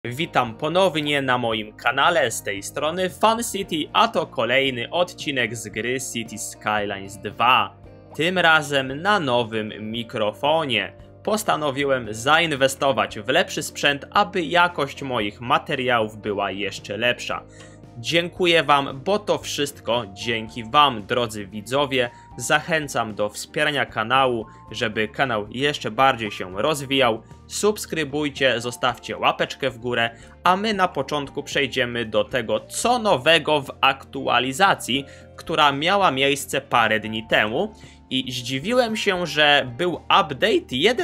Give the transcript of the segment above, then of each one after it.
Witam ponownie na moim kanale, z tej strony Fun City, a to kolejny odcinek z gry Cities Skylines 2. Tym razem na nowym mikrofonie. Postanowiłem zainwestować w lepszy sprzęt, aby jakość moich materiałów była jeszcze lepsza. Dziękuję wam, bo to wszystko dzięki wam, drodzy widzowie. Zachęcam do wspierania kanału, żeby kanał jeszcze bardziej się rozwijał. Subskrybujcie, zostawcie łapeczkę w górę, a my na początku przejdziemy do tego, co nowego w aktualizacji, która miała miejsce parę dni temu. I zdziwiłem się, że był update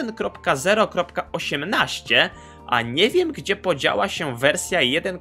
1.0.18, a nie wiem, gdzie podziała się wersja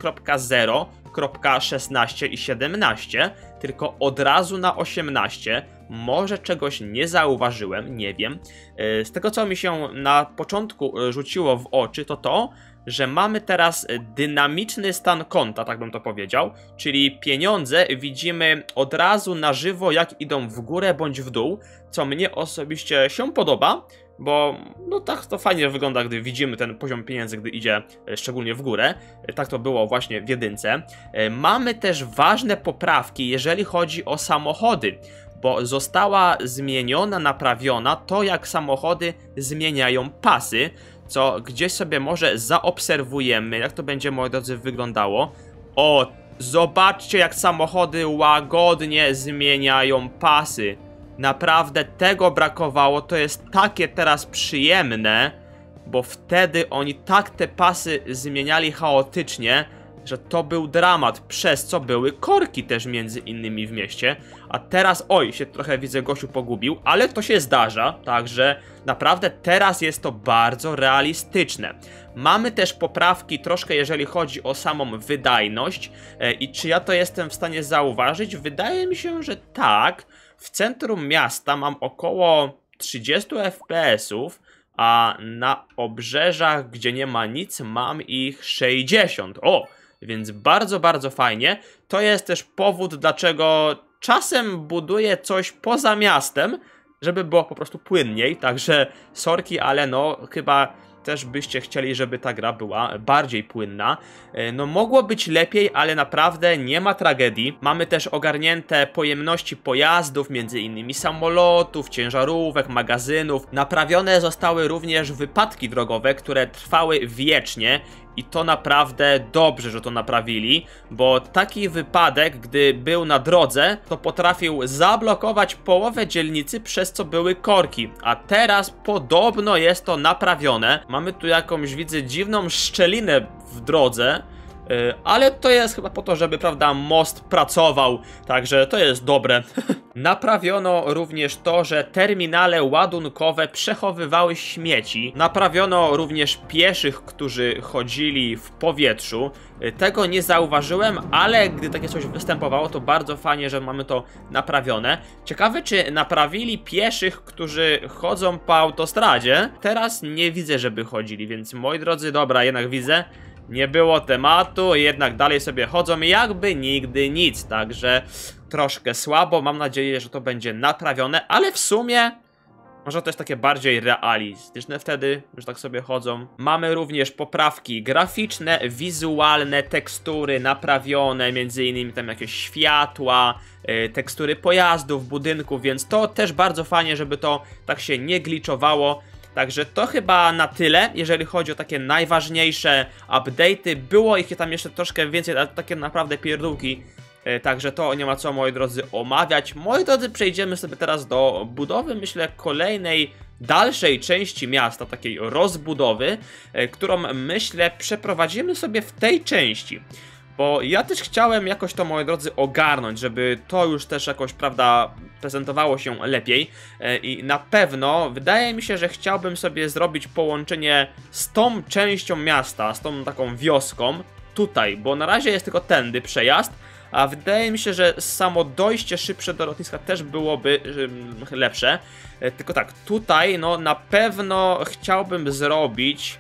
1.0.16 i 17, tylko od razu na 18. Może czegoś nie zauważyłem, nie wiem. Z tego, co mi się na początku rzuciło w oczy, to to, że mamy teraz dynamiczny stan konta, tak bym to powiedział, czyli pieniądze widzimy od razu na żywo, jak idą w górę bądź w dół, co mnie osobiście się podoba, bo no tak to fajnie wygląda, gdy widzimy ten poziom pieniędzy, gdy idzie szczególnie w górę. Tak to było właśnie w jedynce. Mamy też ważne poprawki, jeżeli chodzi o samochody, bo została zmieniona, naprawiona to, jak samochody zmieniają pasy, co gdzieś sobie może zaobserwujemy, jak to będzie, moi drodzy, wyglądało. O, zobaczcie, jak samochody łagodnie zmieniają pasy. Naprawdę tego brakowało, to jest takie teraz przyjemne, bo wtedy oni tak te pasy zmieniali chaotycznie, że to był dramat, przez co były korki też między innymi w mieście. A teraz, oj, się trochę widzę, Gosiu pogubił, ale to się zdarza, także naprawdę teraz jest to bardzo realistyczne. Mamy też poprawki troszkę, jeżeli chodzi o samą wydajność. I czy ja to jestem w stanie zauważyć? Wydaje mi się, że tak. W centrum miasta mam około 30 FPS-ów, a na obrzeżach, gdzie nie ma nic, mam ich 60. O! Więc bardzo, bardzo fajnie. To jest też powód, dlaczego czasem buduję coś poza miastem, żeby było po prostu płynniej. Także sorki, ale no chyba też byście chcieli, żeby ta gra była bardziej płynna. No mogło być lepiej, ale naprawdę nie ma tragedii. Mamy też ogarnięte pojemności pojazdów, między innymi samolotów, ciężarówek, magazynów. Naprawione zostały również wypadki drogowe, które trwały wiecznie. I to naprawdę dobrze, że to naprawili, bo taki wypadek, gdy był na drodze, to potrafił zablokować połowę dzielnicy, przez co były korki. A teraz podobno jest to naprawione. Mamy tu jakąś, widzę, dziwną szczelinę w drodze, ale to jest chyba po to, żeby, prawda, most pracował, także to jest dobre. Naprawiono również to, że terminale ładunkowe przechowywały śmieci. Naprawiono również pieszych, którzy chodzili w powietrzu. Tego nie zauważyłem, ale gdy takie coś występowało, to bardzo fajnie, że mamy to naprawione. Ciekawe, czy naprawili pieszych, którzy chodzą po autostradzie. Teraz nie widzę, żeby chodzili, więc moi drodzy, dobra, jednak widzę. Nie było tematu, jednak dalej sobie chodzą jakby nigdy nic, także troszkę słabo, mam nadzieję, że to będzie naprawione, ale w sumie może to jest takie bardziej realistyczne wtedy, że tak sobie chodzą. Mamy również poprawki graficzne, wizualne, tekstury naprawione, między innymi tam jakieś światła, tekstury pojazdów, budynków, więc to też bardzo fajnie, żeby to tak się nie glitchowało. Także to chyba na tyle, jeżeli chodzi o takie najważniejsze update'y. Było ich tam jeszcze troszkę więcej, ale takie naprawdę pierdółki. Także to nie ma co, moi drodzy, omawiać. Moi drodzy, przejdziemy sobie teraz do budowy, myślę, kolejnej, dalszej części miasta, takiej rozbudowy, którą, myślę, przeprowadzimy sobie w tej części. Bo ja też chciałem jakoś to, moi drodzy, ogarnąć, żeby to już też jakoś, prawda, prezentowało się lepiej. I na pewno wydaje mi się, że chciałbym sobie zrobić połączenie z tą częścią miasta, z tą taką wioską tutaj, bo na razie jest tylko tędy przejazd, a wydaje mi się, że samo dojście szybsze do lotniska też byłoby lepsze. Tylko tak, tutaj no na pewno chciałbym zrobić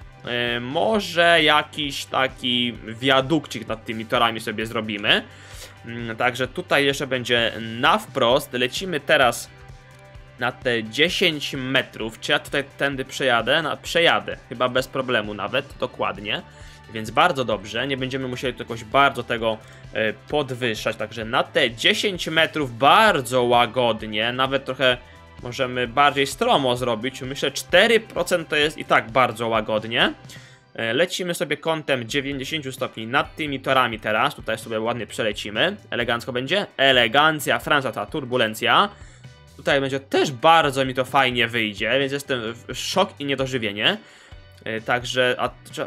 może jakiś taki wiadukcik nad tymi torami sobie zrobimy. Także tutaj jeszcze będzie na wprost. Lecimy teraz na te 10 metrów. Czy ja tutaj tędy przejadę? No, przejadę, chyba bez problemu nawet, dokładnie. Więc bardzo dobrze, nie będziemy musieli tu jakoś bardzo tego podwyższać, także na te 10 metrów bardzo łagodnie, nawet trochę możemy bardziej stromo zrobić, myślę 4% to jest i tak bardzo łagodnie. Lecimy sobie kątem 90 stopni nad tymi torami teraz, tutaj sobie ładnie przelecimy, elegancko będzie, elegancja, Francja, ta turbulencja. Tutaj będzie też bardzo mi to fajnie wyjdzie, więc jestem w szok i niedożywienie. Także,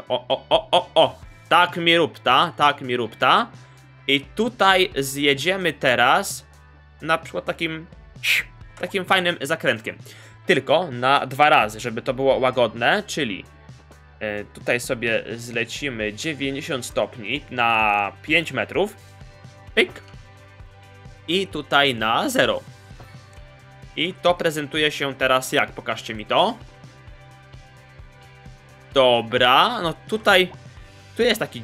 tak mi rupta, tak mi rupta. I tutaj zjedziemy teraz na przykład takim fajnym zakrętkiem. Tylko na 2 razy, żeby to było łagodne, czyli tutaj sobie zlecimy 90 stopni na 5 metrów. Pyk. I tutaj na 0. I to prezentuje się teraz jak? Pokażcie mi to. Dobra, no tutaj tu jest taki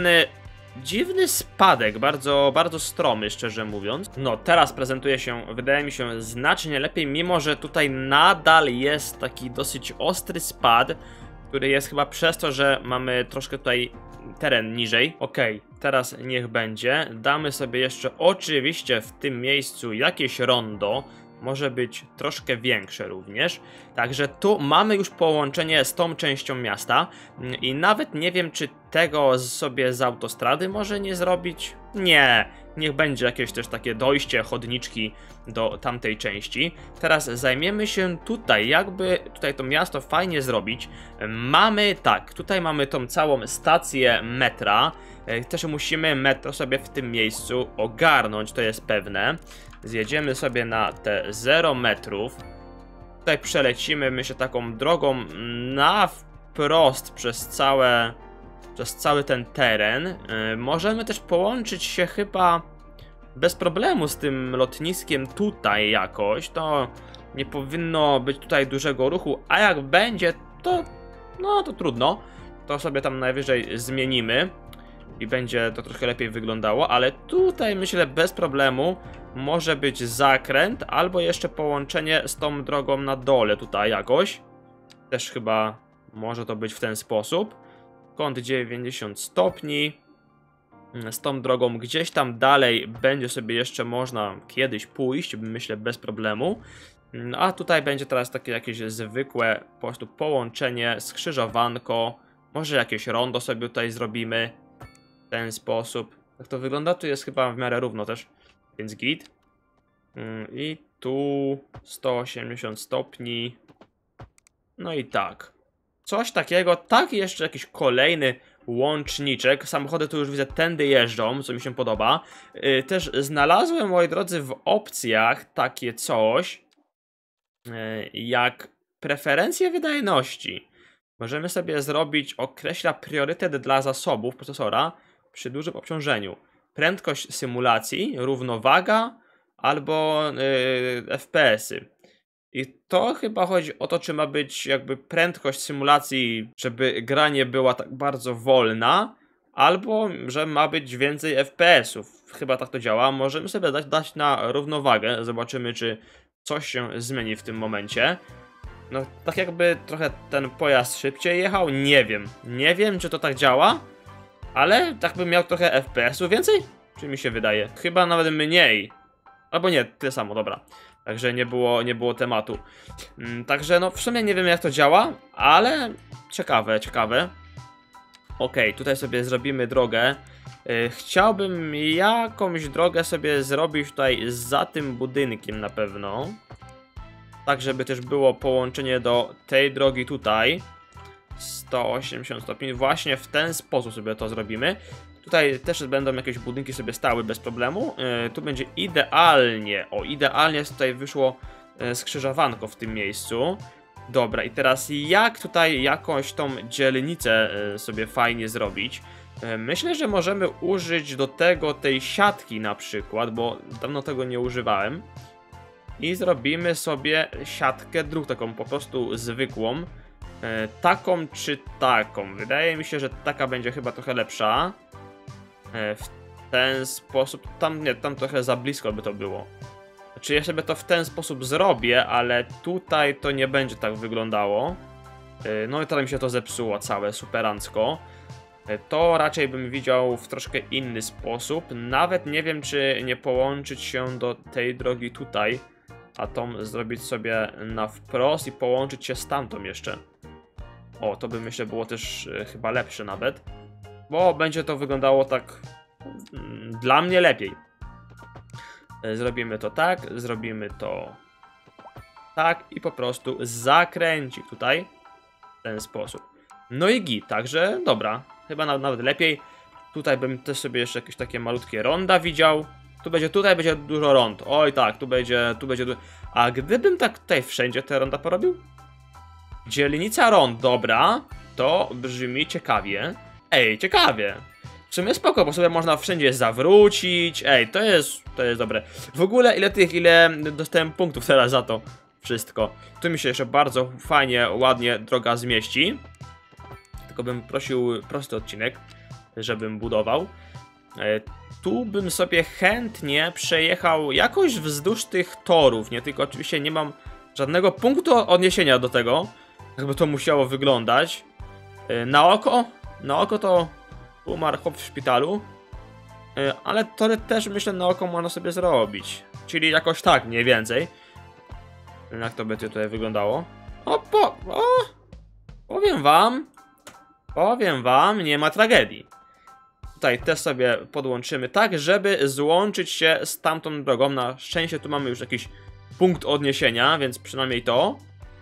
dziwny spadek, bardzo stromy, szczerze mówiąc. No teraz prezentuje się, wydaje mi się, znacznie lepiej, mimo że tutaj nadal jest taki dosyć ostry spad, który jest chyba przez to, że mamy troszkę tutaj teren niżej. Okej, teraz niech będzie. Damy sobie jeszcze oczywiście w tym miejscu jakieś rondo. Może być troszkę większe również. Także tu mamy już połączenie z tą częścią miasta. I nawet nie wiem, czy tego sobie z autostrady może nie zrobić. Nie, niech będzie jakieś też takie dojście, chodniczki do tamtej części. Teraz zajmiemy się tutaj, jakby tutaj to miasto fajnie zrobić. Mamy tak, tutaj mamy tą całą stację metra. Też musimy metro sobie w tym miejscu ogarnąć, to jest pewne. Zjedziemy sobie na te 0 metrów. Tutaj przelecimy, myślę, taką drogą na wprost przez cały ten teren. Możemy też połączyć się chyba bez problemu z tym lotniskiem tutaj jakoś. To nie powinno być tutaj dużego ruchu, a jak będzie, to no to trudno. To sobie tam najwyżej zmienimy i będzie to trochę lepiej wyglądało, ale tutaj myślę bez problemu może być zakręt albo jeszcze połączenie z tą drogą na dole tutaj jakoś. Też chyba może to być w ten sposób. Kąt 90 stopni. Z tą drogą gdzieś tam dalej będzie sobie jeszcze można kiedyś pójść, myślę bez problemu. A tutaj będzie teraz takie jakieś zwykłe po prostu połączenie, skrzyżowanko. Może jakieś rondo sobie tutaj zrobimy. W ten sposób. Jak to wygląda? Tu jest chyba w miarę równo też, więc git. I tu 180 stopni. No i tak. Coś takiego. Tak, jeszcze jakiś kolejny łączniczek. Samochody tu już widzę tędy jeżdżą, co mi się podoba. Też znalazłem, moi drodzy, w opcjach takie coś jak preferencje wydajności. Możemy sobie zrobić, określa priorytet dla zasobów procesora przy dużym obciążeniu. Prędkość symulacji, równowaga albo FPS-y. I to chyba chodzi o to, czy ma być jakby prędkość symulacji, żeby gra nie była tak bardzo wolna, albo że ma być więcej FPS-ów. Chyba tak to działa. Możemy sobie dać na równowagę. Zobaczymy, czy coś się zmieni w tym momencie. No, tak jakby trochę ten pojazd szybciej jechał, nie wiem. Nie wiem, czy to tak działa, ale tak bym miał trochę FPS-u więcej? Czy mi się wydaje? Chyba nawet mniej. Albo nie, tyle samo, dobra. Także nie było tematu. Także no, w sumie nie wiem, jak to działa, ale ciekawe. Okej, tutaj sobie zrobimy drogę. Chciałbym jakąś drogę sobie zrobić tutaj za tym budynkiem na pewno. Tak, żeby też było połączenie do tej drogi tutaj. 180 stopni. Właśnie w ten sposób sobie to zrobimy. Tutaj też będą jakieś budynki sobie stały bez problemu. Tu będzie idealnie. O, idealnie tutaj wyszło skrzyżowanko w tym miejscu. Dobra, i teraz jak tutaj jakąś tą dzielnicę sobie fajnie zrobić? Myślę, że możemy użyć do tego tej siatki na przykład, bo dawno tego nie używałem. I zrobimy sobie siatkę dróg, taką po prostu zwykłą. Taką czy taką? Wydaje mi się, że taka będzie chyba trochę lepsza. W ten sposób. Tam trochę za blisko by to było. Znaczy ja sobie to w ten sposób zrobię, ale tutaj to nie będzie tak wyglądało. No i teraz mi się to zepsuło całe, superancko. To raczej bym widział w troszkę inny sposób. Nawet nie wiem, czy nie połączyć się do tej drogi tutaj, a tą zrobić sobie na wprost i połączyć się z tamtą jeszcze. O, to by myślę było też chyba lepsze nawet, bo będzie to wyglądało tak dla mnie lepiej. Zrobimy to tak, zrobimy to tak i po prostu zakręcić tutaj w ten sposób. No i git, także dobra, chyba nawet lepiej. Tutaj bym też sobie jeszcze jakieś takie malutkie ronda widział. Tutaj będzie dużo rond. Oj tak, tu będzie A gdybym tak tutaj wszędzie te ronda porobił? Dzielnica rond, dobra. To brzmi ciekawie. Ej, ciekawie. W sumie spoko, bo sobie można wszędzie zawrócić. Ej, to jest dobre. W ogóle ile dostałem punktów teraz za to wszystko. Tu mi się jeszcze bardzo fajnie, ładnie droga zmieści. Tylko bym prosił prosty odcinek, żebym budował. Tu bym sobie chętnie przejechał jakoś wzdłuż tych torów, nie? Tylko oczywiście nie mam żadnego punktu odniesienia do tego, jakby to musiało wyglądać. Na oko to umarł chłop w szpitalu, ale tory też myślę na oko można sobie zrobić. Czyli jakoś tak, mniej więcej. Jak to będzie tutaj wyglądało? Powiem wam, nie ma tragedii. Tutaj też sobie podłączymy tak, żeby złączyć się z tamtą drogą. Na szczęście tu mamy już jakiś punkt odniesienia, więc przynajmniej to.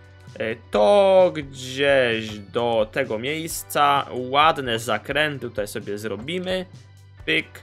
To gdzieś do tego miejsca. Ładne zakręty tutaj sobie zrobimy. Pyk.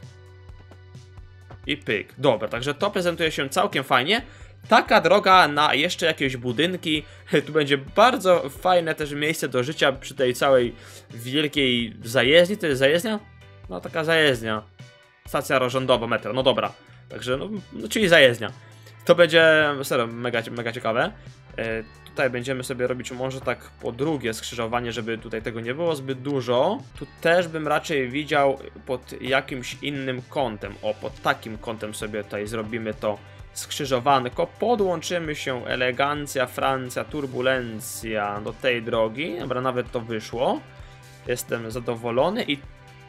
I pyk. Dobra, także to prezentuje się całkiem fajnie. Taka droga na jeszcze jakieś budynki. Tu będzie bardzo fajne też miejsce do życia przy tej całej wielkiej zajezdni. To jest zajezdnia? No taka zajezdnia. Stacja rozrządowa, metro, no dobra. Także, no czyli zajezdnia. To będzie, serio, mega ciekawe. Tutaj będziemy sobie robić może tak po drugie skrzyżowanie, żeby tutaj tego nie było zbyt dużo. Tu też bym raczej widział pod jakimś innym kątem. O, pod takim kątem sobie tutaj zrobimy to skrzyżowanko. Podłączymy się elegancja, Francja, turbulencja do tej drogi. Dobra, nawet to wyszło. Jestem zadowolony i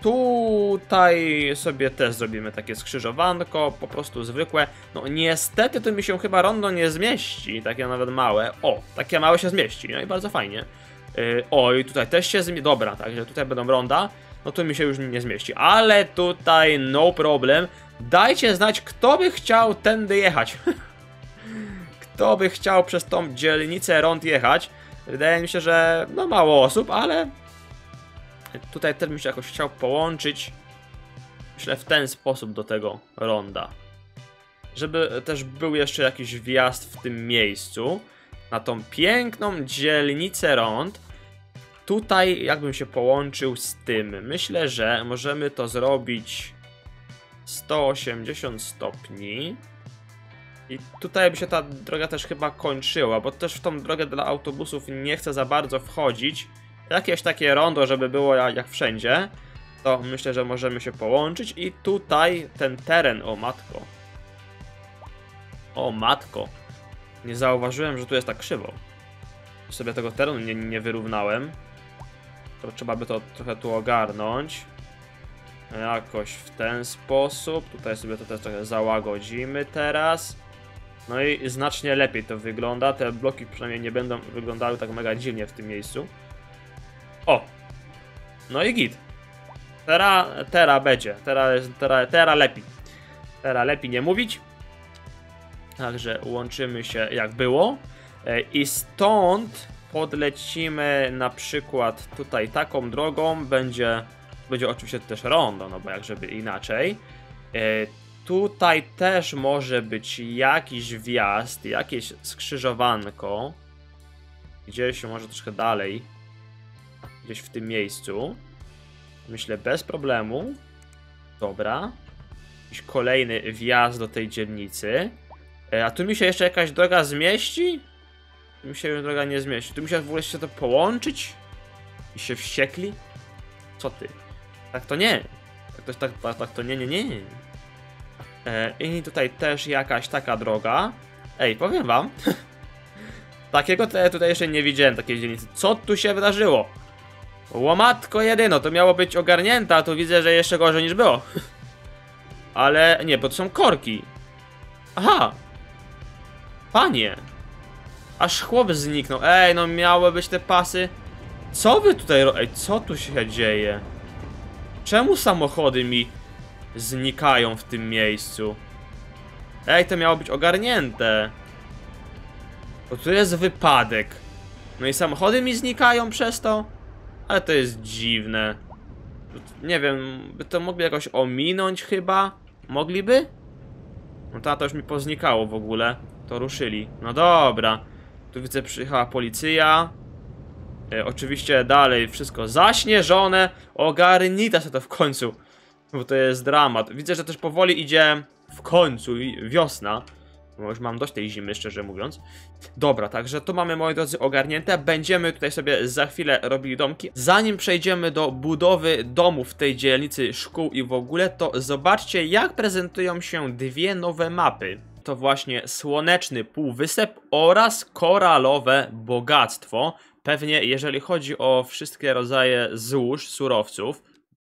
tutaj sobie też zrobimy takie skrzyżowanko, po prostu zwykłe. No niestety to mi się chyba rondo nie zmieści, takie nawet małe. O, takie małe się zmieści, no i bardzo fajnie. Oj, tutaj też się zmieści, dobra, także tutaj będą ronda. No tu mi się już nie zmieści, ale tutaj no problem. Dajcie znać, kto by chciał tędy jechać. Kto by chciał przez tą dzielnicę rond jechać. Wydaje mi się, że no mało osób, ale tutaj też bym się jakoś chciał połączyć. Myślę w ten sposób do tego ronda. Żeby też był jeszcze jakiś wjazd w tym miejscu. Na tą piękną dzielnicę rond. Tutaj jakbym się połączył z tym. Myślę, że możemy to zrobić 180 stopni. I tutaj by się ta droga też chyba kończyła, bo też w tą drogę dla autobusów nie chcę za bardzo wchodzić. Jakieś takie rondo, żeby było jak wszędzie. To myślę, że możemy się połączyć. I tutaj ten teren, o matko. O matko. Nie zauważyłem, że tu jest tak krzywo. Sobie tego terenu nie wyrównałem. To trzeba by to trochę tu ogarnąć. Jakoś w ten sposób. Tutaj sobie to też trochę załagodzimy teraz. No i znacznie lepiej to wygląda. Te bloki przynajmniej nie będą wyglądały tak mega dziwnie w tym miejscu. O! No i git. Teraz będzie. Teraz lepiej. Teraz lepiej nie mówić. Także łączymy się jak było. I stąd podlecimy na przykład tutaj taką drogą. Będzie oczywiście też rondo, no bo jak żeby inaczej. Tutaj też może być jakiś wjazd, jakieś skrzyżowanko. Gdzieś może troszkę dalej. Gdzieś w tym miejscu. Myślę bez problemu. Dobra. Jakiś kolejny wjazd do tej dzielnicy. A tu mi się jeszcze jakaś droga zmieści? Tu mi się już droga nie zmieści. Tu mi się w ogóle się to połączyć? I się wściekli? Co ty? Tak to nie. Tak to nie. I tutaj też jakaś taka droga. Ej, powiem wam. Takiego to ja tutaj jeszcze nie widziałem, takiej dzielnicy. Co tu się wydarzyło? Łomatko jedyno, to miało być ogarnięte, a tu widzę, że jeszcze gorzej niż było. Ale nie, bo to są korki. Aha. Panie. Aż chłop zniknął. Ej, no miały być te pasy. Co wy tutaj Ej, co tu się dzieje? Czemu samochody mi znikają w tym miejscu? Ej, to miało być ogarnięte. Bo tu jest wypadek. No i samochody mi znikają przez to? Ale to jest dziwne. Nie wiem, by to mogli jakoś ominąć chyba? Mogliby? No to już mi poznikało w ogóle. To ruszyli. No dobra. Tu widzę, przyjechała policja. Oczywiście dalej wszystko zaśnieżone. Ogarnita się to w końcu. Bo to jest dramat. Widzę, że też powoli idzie w końcu wiosna. Bo już mam dość tej zimy, szczerze mówiąc. Dobra, także to mamy, moi drodzy, ogarnięte. Będziemy tutaj sobie za chwilę robili domki. Zanim przejdziemy do budowy domów w tej dzielnicy, szkół i w ogóle, to zobaczcie, jak prezentują się dwie nowe mapy. To właśnie Słoneczny Półwysep oraz Koralowe Bogactwo. Pewnie jeżeli chodzi o wszystkie rodzaje złóż, surowców.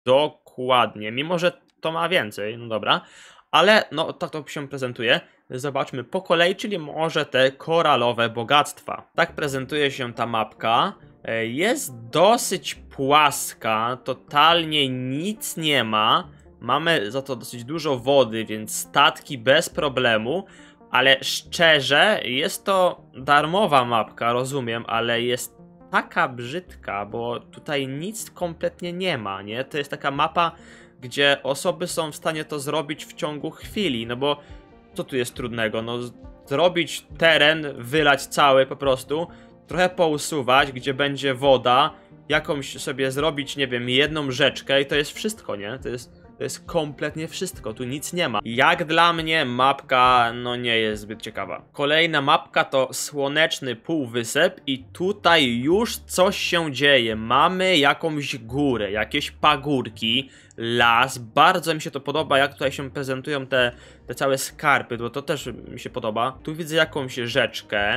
Dokładnie, mimo że to ma więcej, no dobra. Ale no tak to się prezentuje. Zobaczmy po kolei, czyli może te koralowe bogactwa. Tak prezentuje się ta mapka. Jest dosyć płaska, totalnie nic nie ma. Mamy za to dosyć dużo wody, więc statki bez problemu. Ale szczerze, jest to darmowa mapka, rozumiem, ale jest taka brzydka, bo tutaj nic kompletnie nie ma, nie? To jest taka mapa, gdzie osoby są w stanie to zrobić w ciągu chwili, no bo co tu jest trudnego? No zrobić teren, wylać cały po prostu, trochę pousuwać, gdzie będzie woda, jakąś sobie zrobić, nie wiem, jedną rzeczkę i to jest wszystko, nie? To jest kompletnie wszystko, tu nic nie ma. Jak dla mnie mapka, no nie jest zbyt ciekawa. Kolejna mapka to Słoneczny Półwysep i tutaj już coś się dzieje. Mamy jakąś górę, jakieś pagórki, las. Bardzo mi się to podoba, jak tutaj się prezentują te całe skarpy, bo to też mi się podoba. Tu widzę jakąś rzeczkę.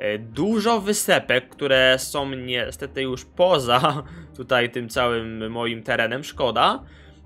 Dużo wysepek, które są niestety już poza tutaj tym całym moim terenem, szkoda.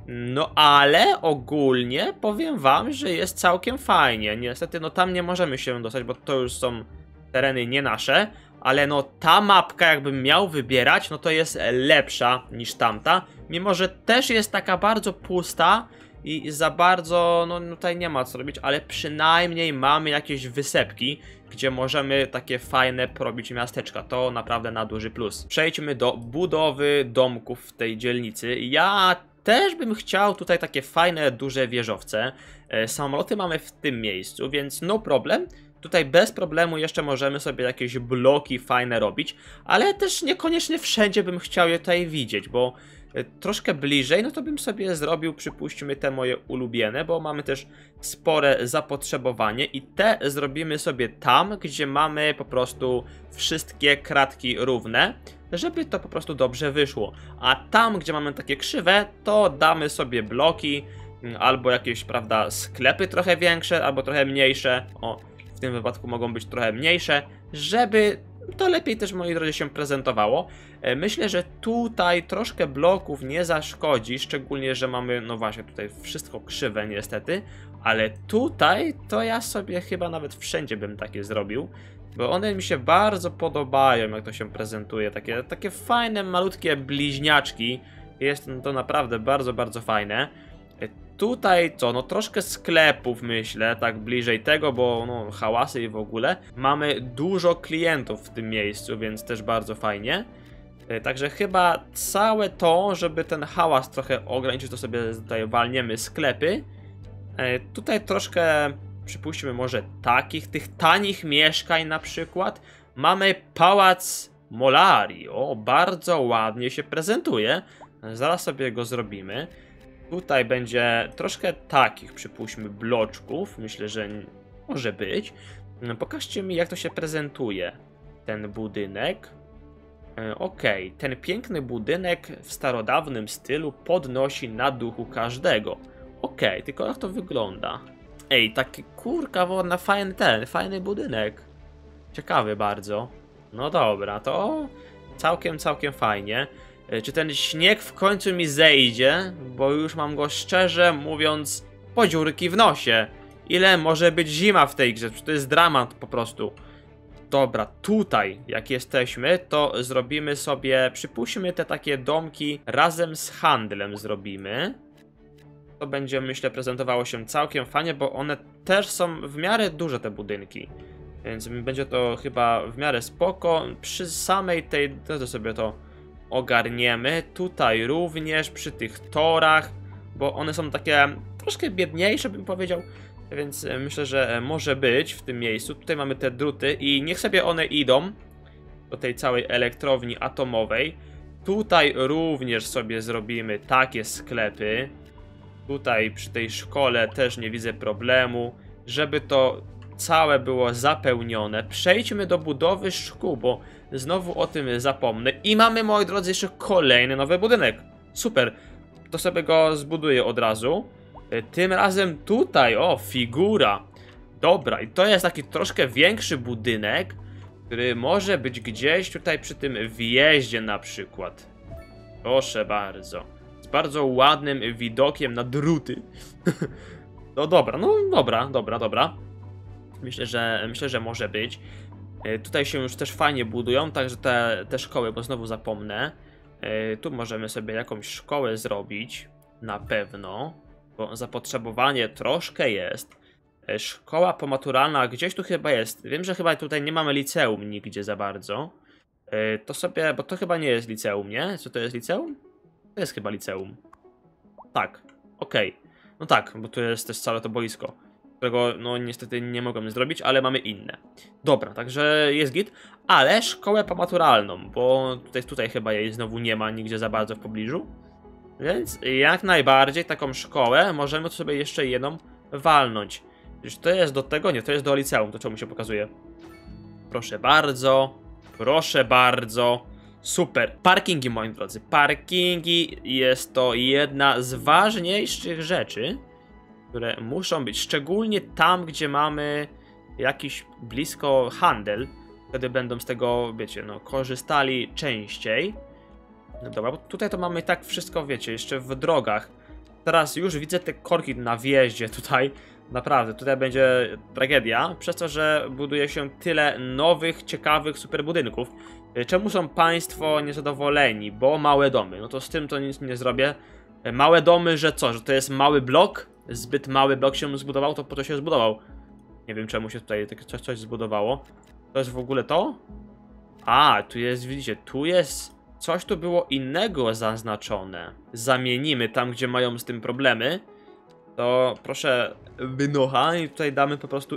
No ale ogólnie powiem wam, że jest całkiem fajnie. Niestety no tam nie możemy się dostać, bo to już są tereny nie nasze. Ale no ta mapka, jakbym miał wybierać, no to jest lepsza niż tamta. Mimo że też jest taka bardzo pusta i za bardzo, no tutaj nie ma co robić. Ale przynajmniej mamy jakieś wysepki, gdzie możemy takie fajne porobić miasteczka. To naprawdę na duży plus. Przejdźmy do budowy domków w tej dzielnicy. Ja też bym chciał tutaj takie fajne, duże wieżowce. Samoloty mamy w tym miejscu, więc no problem. Tutaj bez problemu jeszcze możemy sobie jakieś bloki fajne robić, ale też niekoniecznie wszędzie bym chciał je tutaj widzieć, bo troszkę bliżej, no to bym sobie zrobił, przypuśćmy, te moje ulubione, bo mamy też spore zapotrzebowanie i te zrobimy sobie tam, gdzie mamy po prostu wszystkie kratki równe, żeby to po prostu dobrze wyszło. A tam, gdzie mamy takie krzywe, to damy sobie bloki, albo jakieś, prawda, sklepy trochę większe, albo trochę mniejsze. O, w tym wypadku mogą być trochę mniejsze, żeby to lepiej też, moi drodzy, się prezentowało. Myślę, że tutaj troszkę bloków nie zaszkodzi, szczególnie, że mamy, no właśnie, tutaj wszystko krzywe niestety, ale tutaj to ja sobie chyba nawet wszędzie bym takie zrobił, bo one mi się bardzo podobają, jak to się prezentuje, takie fajne, malutkie bliźniaczki. Jest to naprawdę bardzo, bardzo fajne. Tutaj co, no troszkę sklepów, myślę, tak bliżej tego, bo no hałasy i w ogóle. Mamy dużo klientów w tym miejscu, więc też bardzo fajnie. Także chyba całe to, żeby ten hałas trochę ograniczyć, to sobie tutaj walniemy sklepy. Tutaj troszkę, przypuśćmy może tych tanich mieszkań na przykład. Mamy Pałac Molari, o, bardzo ładnie się prezentuje. Zaraz sobie go zrobimy. Tutaj będzie troszkę takich, przypuśćmy, bloczków. Myślę, że może być. Pokażcie mi, jak to się prezentuje, ten budynek. Okej, ten piękny budynek w starodawnym stylu podnosi na duchu każdego. Okej, tylko jak to wygląda? Ej, taki kurka wodna, fajny budynek. Ciekawy bardzo. No dobra, to całkiem fajnie. Czy ten śnieg w końcu mi zejdzie? Bo już mam go, szczerze mówiąc, po dziurki w nosie. Ile może być zima w tej grze? To jest dramat po prostu. Dobra, tutaj jak jesteśmy, to zrobimy sobie, przypuśćmy, te takie domki razem z handlem zrobimy. To będzie, myślę, prezentowało się całkiem fajnie, bo one też są w miarę duże, te budynki. Więc będzie to chyba w miarę spoko. Przy samej tej drodze sobie to ogarniemy. Tutaj również przy tych torach, bo one są takie troszkę biedniejsze, bym powiedział. Więc myślę, że może być w tym miejscu. Tutaj mamy te druty i niech sobie one idą do tej całej elektrowni atomowej. Tutaj również sobie zrobimy takie sklepy. Tutaj przy tej szkole też nie widzę problemu, żeby to całe było zapełnione. Przejdźmy do budowy szkół, bo znowu o tym zapomnę. I mamy, moi drodzy, jeszcze kolejny nowy budynek. Super, to sobie go zbuduję od razu. Tym razem tutaj, o, figura. Dobra, i to jest taki troszkę większy budynek, który może być gdzieś tutaj przy tym wjeździe na przykład. Proszę bardzo. Z bardzo ładnym widokiem na druty. No dobra, dobra. Myślę, że może być. Tutaj się już też fajnie budują, także te szkoły, bo znowu zapomnę. Tu możemy sobie jakąś szkołę zrobić, na pewno, bo zapotrzebowanie troszkę jest. Szkoła pomaturalna gdzieś tu chyba jest. Wiem, że chyba tutaj nie mamy liceum nigdzie za bardzo. To sobie, bo to chyba nie jest liceum, nie? Co to jest liceum? To jest chyba liceum. Tak, okej. No tak, bo tu jest też całe to boisko, którego no niestety nie mogłem zrobić, ale mamy inne. Dobra, także jest git, ale szkołę pomaturalną, bo tutaj chyba jej znowu nie ma nigdzie za bardzo w pobliżu. Więc jak najbardziej taką szkołę możemy sobie jeszcze jedną walnąć. Czy to jest do tego? Nie, to jest do liceum, to czemu się pokazuje. Proszę bardzo, proszę bardzo. Super. Parkingi, moi drodzy. Parkingi jest to jedna z ważniejszych rzeczy, które muszą być. Szczególnie tam, gdzie mamy jakiś blisko handel. Wtedy będą z tego, wiecie, no, korzystali częściej. No dobra, bo tutaj to mamy tak wszystko, wiecie, jeszcze w drogach. Teraz już widzę te korki na wjeździe tutaj. Naprawdę, tutaj będzie tragedia, przez to, że buduje się tyle nowych, ciekawych, super budynków. Czemu są państwo niezadowoleni? Bo małe domy. No to z tym to nic nie zrobię. Małe domy, że co? Że to jest mały blok? Zbyt mały blok się zbudował, to po to się zbudował. Nie wiem, czemu się tutaj coś zbudowało. To jest w ogóle to? A, tu jest, widzicie, tu jest... Coś tu było innego zaznaczone. Zamienimy tam, gdzie mają z tym problemy. To proszę wynocha i tutaj damy po prostu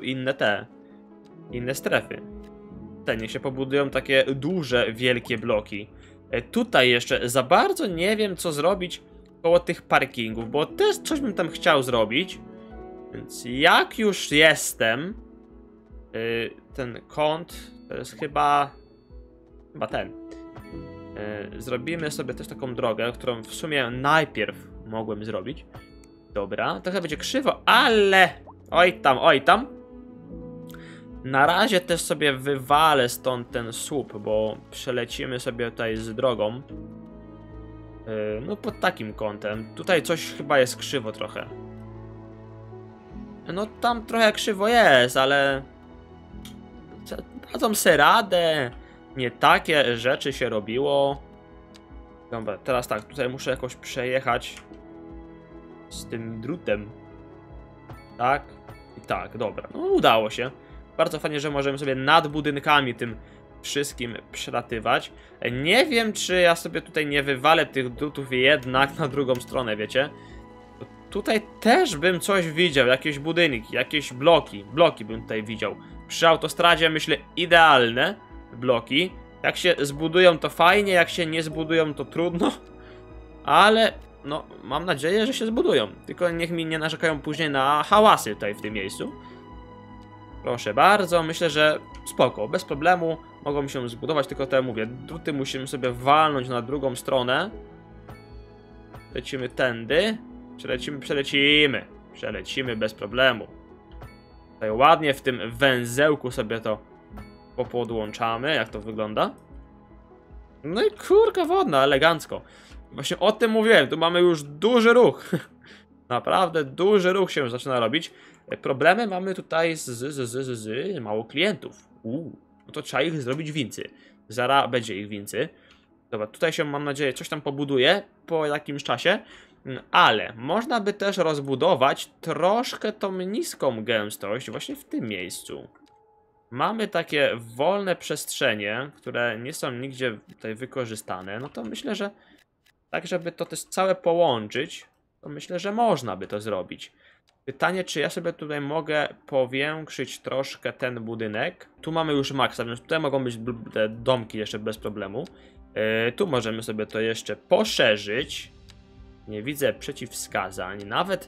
inne strefy. Te niech się pobudują takie duże, wielkie bloki. Tutaj jeszcze za bardzo nie wiem, co zrobić koło tych parkingów, bo też coś bym tam chciał zrobić. Więc jak już jestem, ten kąt to jest chyba ten. Zrobimy sobie też taką drogę, którą w sumie najpierw mogłem zrobić. Dobra, trochę będzie krzywo, ale... Oj tam. Na razie też sobie wywalę stąd ten słup, bo przelecimy sobie tutaj z drogą. No pod takim kątem. Tutaj coś chyba jest krzywo trochę. No tam trochę krzywo jest, ale... Dadzą se radę. Nie takie rzeczy się robiło. Dobra, teraz tak, tutaj muszę jakoś przejechać z tym drutem. Tak i tak, dobra. No udało się. Bardzo fajnie, że możemy sobie nad budynkami tym wszystkim przelatywać. Nie wiem, czy ja sobie tutaj nie wywalę tych drutów jednak na drugą stronę, wiecie? Tutaj też bym coś widział, jakieś budynki, jakieś bloki bym tutaj widział. Przy autostradzie, myślę, idealne bloki. Jak się zbudują, to fajnie, jak się nie zbudują, to trudno. Ale, no, mam nadzieję, że się zbudują. Tylko niech mi nie narzekają później na hałasy tutaj w tym miejscu. Proszę bardzo, myślę, że spoko, bez problemu mogą się zbudować, tylko tak jak mówię, druty musimy sobie walnąć na drugą stronę. Lecimy tędy. Przelecimy bez problemu. Tutaj ładnie w tym węzełku sobie to popodłączamy, jak to wygląda. No i kurka wodna, elegancko. Właśnie o tym mówiłem, tu mamy już duży ruch. Naprawdę duży ruch się zaczyna robić. Problemy mamy tutaj z mało klientów. No to trzeba ich zrobić wincy. Zaraz będzie ich wincy. Dobra, tutaj się, mam nadzieję, coś tam pobuduje po jakimś czasie. Ale można by też rozbudować troszkę tą niską gęstość właśnie w tym miejscu. Mamy takie wolne przestrzenie, które nie są nigdzie tutaj wykorzystane. No to myślę, że tak, żeby to też całe połączyć, to myślę, że można by to zrobić. Pytanie, czy ja sobie tutaj mogę powiększyć troszkę ten budynek. Tu mamy już maksa, więc tutaj mogą być te domki jeszcze bez problemu. Tu możemy sobie to jeszcze poszerzyć. Nie widzę przeciwwskazań. Nawet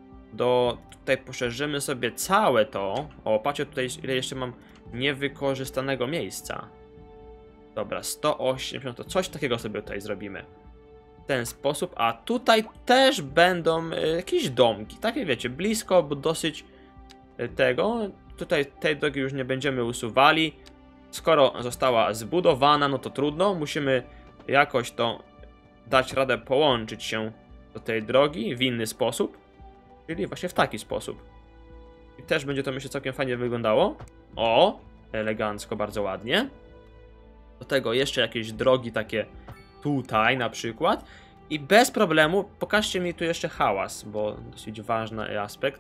tutaj poszerzymy sobie całe to. O, patrzcie tutaj, ile jeszcze mam niewykorzystanego miejsca. Dobra, 180, to coś takiego sobie tutaj zrobimy. W ten sposób, a tutaj też będą jakieś domki, takie wiecie, blisko, bo dosyć tego. Tutaj tej drogi już nie będziemy usuwali. Skoro została zbudowana, no to trudno, musimy jakoś to dać radę połączyć się do tej drogi w inny sposób, czyli właśnie w taki sposób. I też będzie to, myślę, całkiem fajnie wyglądało. O, elegancko, bardzo ładnie. Do tego jeszcze jakieś drogi takie tutaj na przykład. I bez problemu pokażcie mi tu jeszcze hałas, bo dosyć ważny aspekt.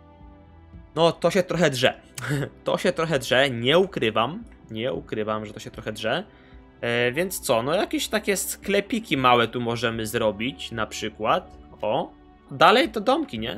No to się trochę drze. To się trochę drze, nie ukrywam. Nie ukrywam, że to się trochę drze. Więc co, no jakieś takie sklepiki małe tu możemy zrobić na przykład. O, dalej to domki, nie?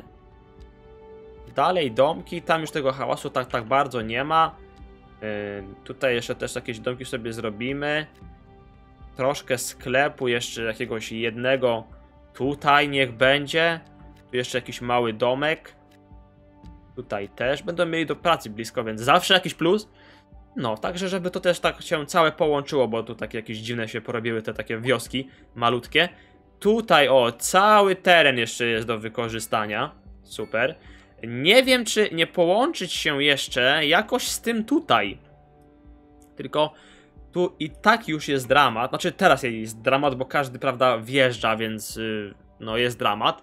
Dalej domki, tam już tego hałasu tak bardzo nie ma. Tutaj jeszcze też jakieś domki sobie zrobimy. Troszkę sklepu jeszcze jakiegoś jednego tutaj niech będzie. Tu jeszcze jakiś mały domek. Tutaj też będą mieli do pracy blisko, więc zawsze jakiś plus. No, także żeby to też tak się całe połączyło, bo tu takie jakieś dziwne się porobiły te takie wioski malutkie. Tutaj, o, cały teren jeszcze jest do wykorzystania. Super. Nie wiem, czy nie połączyć się jeszcze jakoś z tym tutaj. Tylko tu i tak już jest dramat. Znaczy teraz jest dramat, bo każdy, prawda, wjeżdża, więc no jest dramat.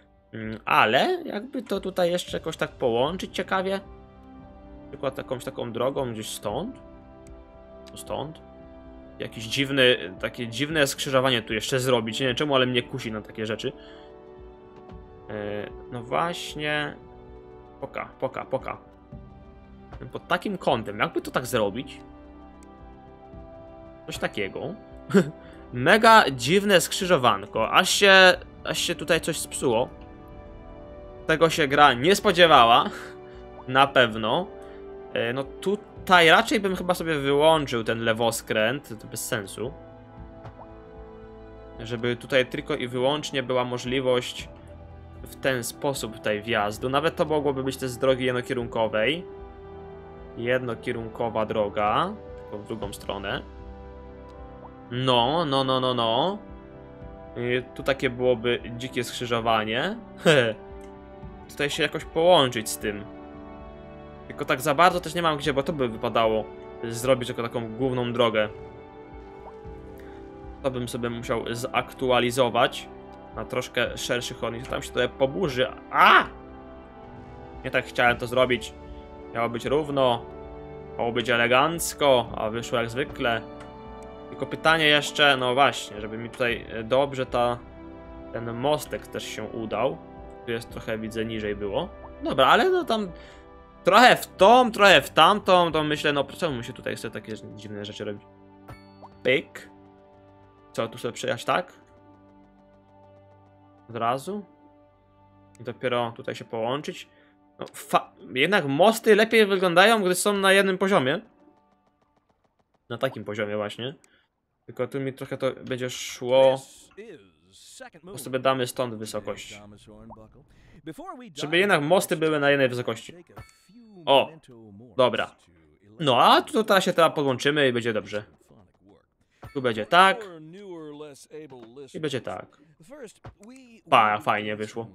Ale jakby to tutaj jeszcze jakoś tak połączyć ciekawie. Na przykład jakąś taką drogą gdzieś stąd. Stąd. Jakiś dziwny, takie dziwne skrzyżowanie tu jeszcze zrobić. Nie wiem czemu, ale mnie kusi na takie rzeczy. No właśnie. Poka. Pod takim kątem, jakby to tak zrobić? Coś takiego. Mega dziwne skrzyżowanko. Aż się tutaj coś spsuło. Tego się gra nie spodziewała. Na pewno. No tutaj raczej bym chyba sobie wyłączył ten lewoskręt. To bez sensu. Żeby tutaj tylko i wyłącznie była możliwość w ten sposób tutaj wjazdu. Nawet to mogłoby być też z drogi jednokierunkowej. Jednokierunkowa droga. Tylko w drugą stronę. No. I tu takie byłoby dzikie skrzyżowanie. Tutaj się jakoś połączyć z tym. Tylko tak za bardzo też nie mam gdzie, bo to by wypadało zrobić jako taką główną drogę. To bym sobie musiał zaktualizować na troszkę szerszy chodnik. Tam się tutaj poburzy. A! Nie tak chciałem to zrobić. Miało być równo. Miało być elegancko, a wyszło jak zwykle. Tylko pytanie jeszcze, no właśnie, żeby mi tutaj dobrze ten mostek też się udał. Tu jest trochę, widzę, niżej było. Dobra, ale no tam trochę w tą, trochę w tamtą, to myślę, no czemu mi się tutaj chce takie dziwne rzeczy robić? Pyk. Co, tu sobie przejechać tak? Od razu? I dopiero tutaj się połączyć? No, jednak mosty lepiej wyglądają, gdy są na jednym poziomie. Na takim poziomie właśnie. Tylko tu mi trochę to będzie szło. To sobie damy stąd wysokość. Żeby jednak mosty były na jednej wysokości. O! Dobra. No a tu teraz się podłączymy i będzie dobrze. Tu będzie tak. I będzie tak. Fajnie wyszło.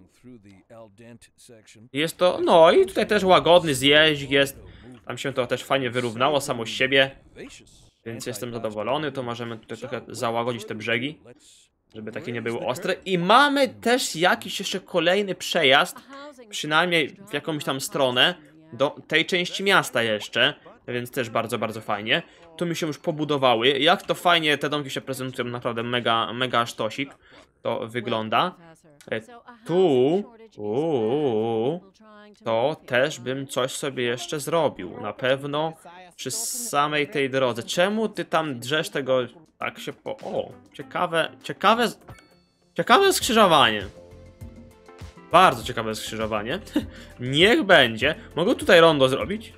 Jest to, no i tutaj też łagodny zjeźdź jest. Tam się to też fajnie wyrównało samo z siebie. Więc jestem zadowolony, to możemy tutaj trochę załagodzić te brzegi, żeby takie nie były ostre. I mamy też jakiś jeszcze kolejny przejazd, przynajmniej w jakąś tam stronę, do tej części miasta jeszcze. Więc też bardzo, bardzo fajnie. Tu mi się już pobudowały. Jak to fajnie te domki się prezentują, naprawdę mega, mega sztosik to wygląda. Tu, to też bym coś sobie jeszcze zrobił. Na pewno przy samej tej drodze. Czemu ty tam drzesz tego tak się po... O, ciekawe skrzyżowanie. Bardzo ciekawe skrzyżowanie. Niech będzie. Mogę tutaj rondo zrobić?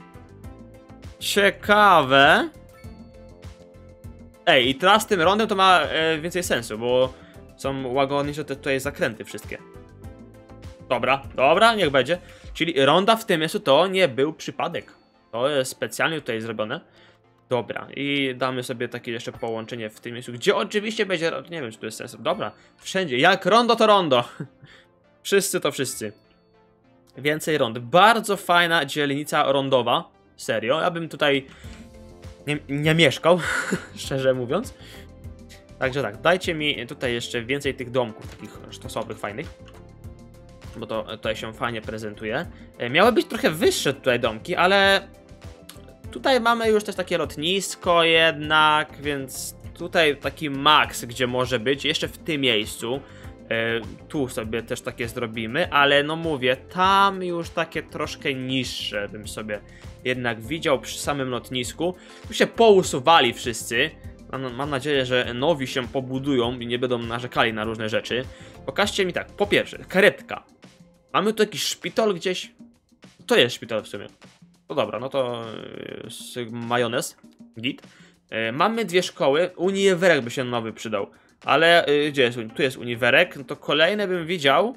Ciekawe. Ej, i teraz z tym rondem to ma więcej sensu, bo są łagodniejsze te tutaj zakręty wszystkie. Dobra, dobra, niech będzie. Czyli ronda w tym miejscu to nie był przypadek. To jest specjalnie tutaj zrobione. Dobra, i damy sobie takie jeszcze połączenie w tym miejscu, gdzie oczywiście będzie... Nie wiem, czy to jest sens. Dobra, wszędzie. Jak rondo, to rondo. Wszyscy to wszyscy. Więcej rond. Bardzo fajna dzielnica rondowa. Serio, ja bym tutaj nie mieszkał, szczerze mówiąc. Także tak, dajcie mi tutaj jeszcze więcej tych domków, takich sztosowych, fajnych. Bo to tutaj się fajnie prezentuje. Miały być trochę wyższe tutaj domki, ale tutaj mamy już też takie lotnisko jednak, więc tutaj taki maks, gdzie może być, jeszcze w tym miejscu. Tu sobie też takie zrobimy, ale no mówię, tam już takie troszkę niższe bym sobie jednak widział przy samym lotnisku. Tu się pousuwali wszyscy. Mam nadzieję, że nowi się pobudują i nie będą narzekali na różne rzeczy. Pokażcie mi tak, po pierwsze, karetka. Mamy tu jakiś szpital gdzieś? To jest szpital w sumie. No dobra, no to majonez, git. Mamy dwie szkoły, uniwerek by się nowy przydał. Ale gdzie jest? Tu jest uniwerek, no to kolejne bym widział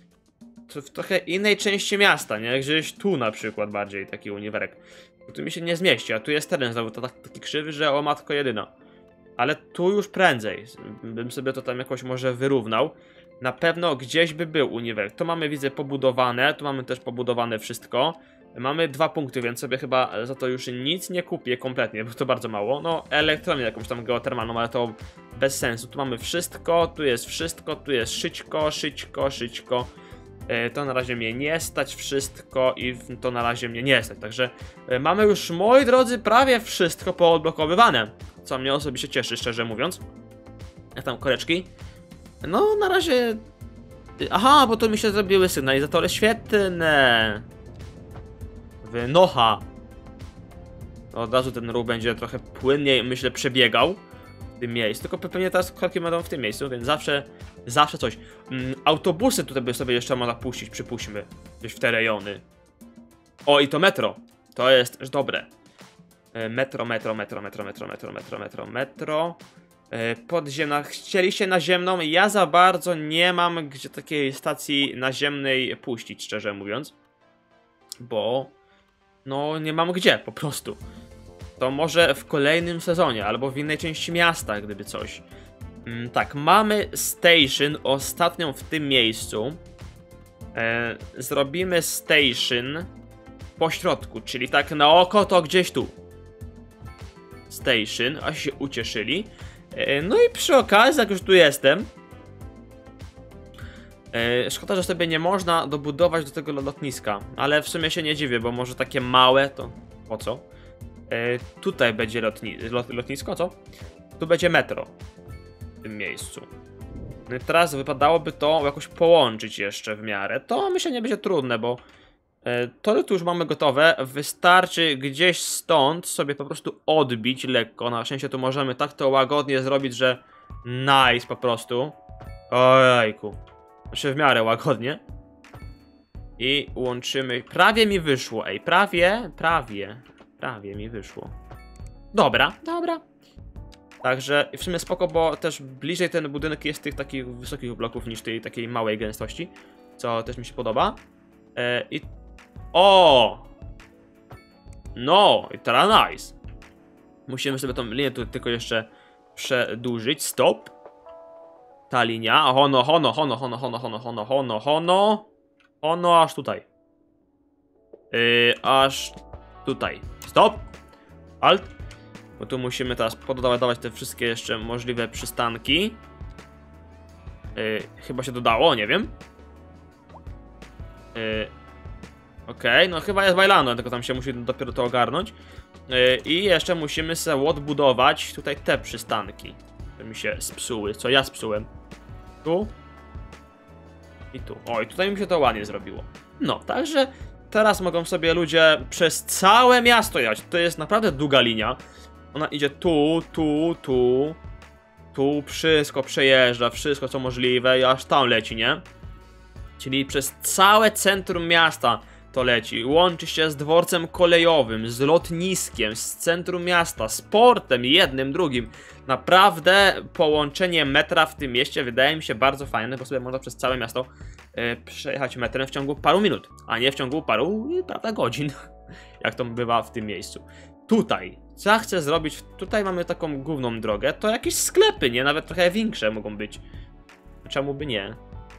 w trochę innej części miasta, nie? Gdzieś tu na przykład bardziej taki uniwerek. Tu mi się nie zmieści, a tu jest teren znowu taki krzywy, że o matko jedyna. Ale tu już prędzej bym sobie to tam jakoś może wyrównał. Na pewno gdzieś by był uniwerek. To mamy, widzę, pobudowane, tu mamy też pobudowane wszystko. Mamy 2 punkty, więc sobie chyba za to już nic nie kupię kompletnie, bo to bardzo mało. No, elektronię jakąś tam geotermalną, ale to bez sensu. Tu mamy wszystko, tu jest szyćko. To na razie mnie nie stać wszystko i to na razie mnie nie stać. Także mamy już, moi drodzy, prawie wszystko poodblokowywane. Co mnie osobiście cieszy, szczerze mówiąc. Jak tam koreczki? No, na razie... Aha, bo to mi się zrobiły sygnalizatory świetne. Wynocha. Od razu ten ruch będzie trochę płynniej, myślę, przebiegał w tym miejscu. Tylko pewnie teraz korki będą w tym miejscu, więc zawsze coś. Autobusy tutaj by sobie jeszcze można puścić, przypuśćmy. Gdzieś w te rejony. O, i to metro. To jest też dobre. Metro. Podziemna. Chcieliście naziemną? Ja za bardzo nie mam gdzie takiej stacji naziemnej puścić, szczerze mówiąc. Bo... no, nie mam gdzie, po prostu. To może w kolejnym sezonie, albo w innej części miasta, gdyby coś. Tak, mamy station, ostatnią w tym miejscu. Zrobimy station po środku, czyli tak na oko to gdzieś tu. Station, a się ucieszyli. No i przy okazji, jak już tu jestem, szkoda, że sobie nie można dobudować do tego lotniska, ale w sumie się nie dziwię, bo może takie małe to po co? Tutaj będzie lotnisko, co? Tu będzie metro w tym miejscu. No i teraz wypadałoby to jakoś połączyć jeszcze w miarę. To myślę nie będzie trudne, bo to już mamy gotowe. Wystarczy gdzieś stąd sobie po prostu odbić lekko. Na szczęście tu możemy tak to łagodnie zrobić, że nice po prostu. Ojejku. Znaczy w miarę łagodnie. I łączymy. Prawie mi wyszło, ej. Prawie mi wyszło. Dobra. Także w sumie spoko, bo też bliżej ten budynek jest tych takich wysokich bloków niż tej takiej małej gęstości. Co też mi się podoba. I... o! No, i teraz nice. Musimy sobie tą linię tu tylko jeszcze przedłużyć. Stop. Ta linia. Hono, aż tutaj. Aż tutaj. Stop. Alt. Bo tu musimy teraz pododawać te wszystkie jeszcze możliwe przystanki. Chyba się dodało, nie wiem. Okej, no chyba jest bailando, tylko tam się musi dopiero to ogarnąć. I jeszcze musimy sobie odbudować tutaj te przystanki, które mi się spsuły, co ja spsułem. Tu. I tu. Oj, tutaj mi się to ładnie zrobiło. No, także teraz mogą sobie ludzie przez całe miasto jechać. To jest naprawdę długa linia. Ona idzie tu, tu, tu. Tu wszystko przejeżdża, wszystko co możliwe i aż tam leci, nie? Czyli przez całe centrum miasta to leci. Łączy się z dworcem kolejowym, z lotniskiem, z centrum miasta, z portem, jednym, drugim. Naprawdę połączenie metra w tym mieście wydaje mi się bardzo fajne, bo sobie można przez całe miasto przejechać metrem w ciągu paru minut, a nie w ciągu paru, prawda, godzin, jak to bywa w tym miejscu. Tutaj, co ja chcę zrobić, tutaj mamy taką główną drogę, to jakieś sklepy, nie? Nawet trochę większe mogą być. Czemu by nie?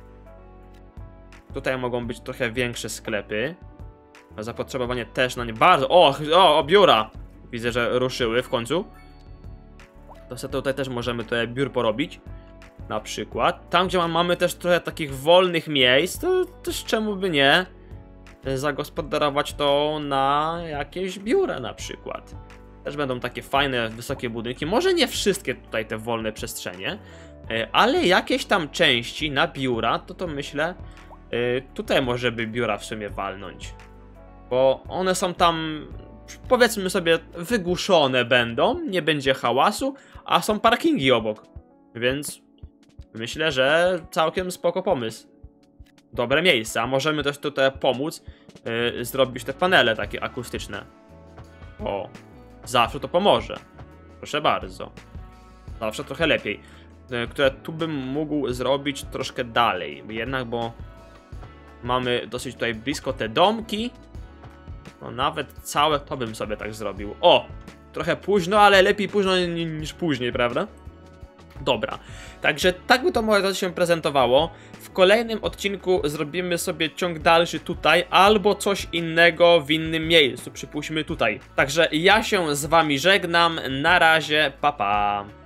Tutaj mogą być trochę większe sklepy. Zapotrzebowanie też na nie bardzo... O, biura! Widzę, że ruszyły w końcu. To sobie tutaj też możemy te biur porobić. Na przykład. Tam, gdzie mamy też trochę takich wolnych miejsc, to też czemu by nie zagospodarować to na jakieś biura na przykład. Też będą takie fajne, wysokie budynki. Może nie wszystkie tutaj te wolne przestrzenie, ale jakieś tam części na biura, to myślę, tutaj może by biura w sumie walnąć. Bo one są tam, powiedzmy sobie, wygłuszone będą, nie będzie hałasu, a są parkingi obok. Więc myślę, że całkiem spoko pomysł. Dobre miejsce, a możemy też tutaj pomóc zrobić te panele takie akustyczne. O, zawsze to pomoże. Proszę bardzo. Zawsze trochę lepiej. Które tu bym mógł zrobić troszkę dalej. Jednak, bo mamy dosyć tutaj blisko te domki. No nawet całe to bym sobie tak zrobił. O! Trochę późno, ale lepiej późno niż później, prawda? Dobra, także tak by to może się prezentowało. W kolejnym odcinku zrobimy sobie ciąg dalszy tutaj, albo coś innego w innym miejscu, przypuśćmy tutaj. Także ja się z wami żegnam, na razie, pa pa!